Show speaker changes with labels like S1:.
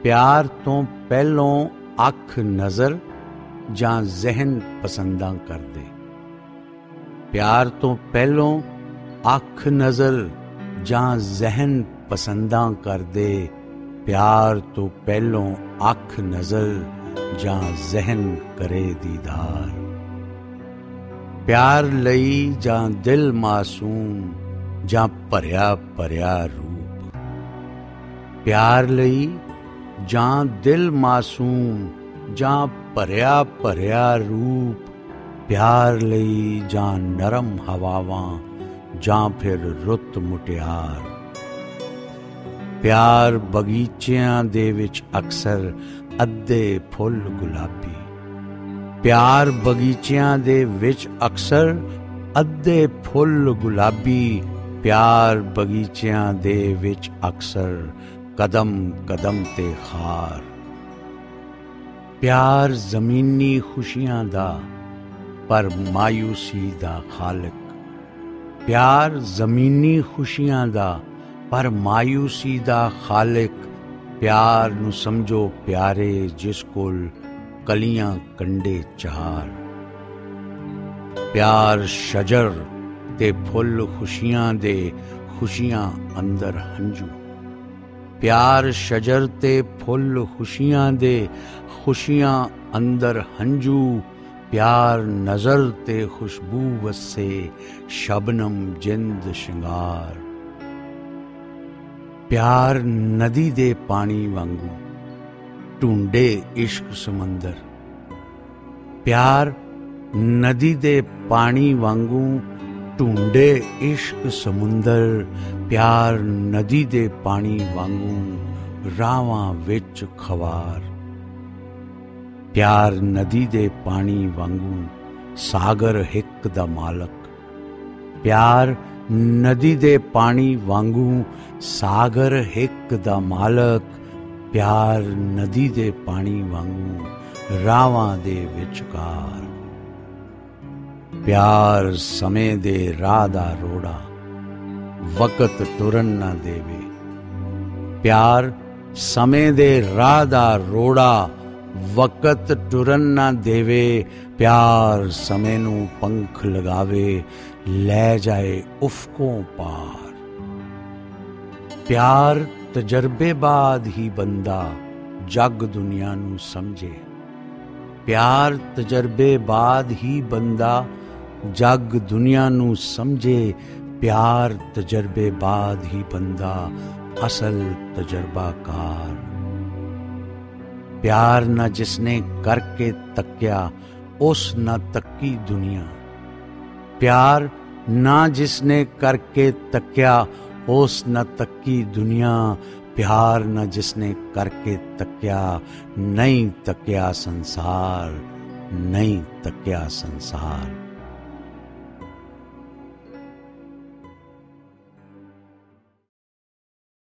S1: प्यार तो पहलों अख नज़र जां जहन पसंदा कर दे। प्यार तो पहलों अख नज़र जां जहन पसंदा कर दे। प्यार तो पहलों अख नज़र जां जहन करे दीदार। प्यार लई जां दिल मासूम जां भरिया भरिया रूप। प्यार लई जां दिल मासूम जां भरिया भरिया रूप। प्यार लई जां नरम हवावां जां फिर रुत मुटियार। प्यार बगीचियां दे विच अक्सर अद्धे फुल गुलाबी। प्यार बगीचियां दे विच अक्सर अद्धे फुल गुलाबी। प्यार बगीचियां दे विच अक्सर कदम कदम ते खार। प्यार जमीनी खुशियां दा पर मायूसी दा खालिक। प्यार जमीनी खुशियां दा पर मायूसी दा खालिक। प्यार नू समझो प्यारे जिस कोल कलियां कंडे चार। प्यार शजर ते फुल खुशियां दे खुशियां अंदर हंजू। प्यार शजर ते फुल खुशियां दे खुशियां अंदर हंजू। प्यार नजर ते खुशबू वसे शबनम जिंद शिंगार। प्यार नदी दे पानी वांगू ढूंढे इश्क समंदर। प्यार नदी दे पानी वांगू ढूंढे इश्क समुंदर। प्यार नदी दे पानी वांगू रावां विच खवार। प्यार नदी दे पानी वांगू सागर हिक दा मालक। प्यार नदी दे पानी वांगू सागर हिक दा मालक। प्यार नदी दे पानी वांगू रावां दे विचकार। प्यार समय दे राह दा रोड़ा वक़्त टुरन ना देवे। प्यार समय दे राह दा रोड़ा वक़्त टुरन ना देवे। प्यार समय नू पंख लगावे ले जाए उफकों पार। प्यार तजर्बे बाद ही बंदा जग दुनिया नू समझे। प्यार तजर्बे बाद ही बंदा जग दुनिया नू समझे। प्यार तजर्बे बाद ही बंदा असल तजर्बाकार। प्यार न जिसने करके तक्या उस न तक्की दुनिया। प्यार ना जिसने करके तक्या उस न तक्की दुनिया। प्यार न जिसने करके तक्या नहीं तक्या संसार। नहीं तक्या संसार।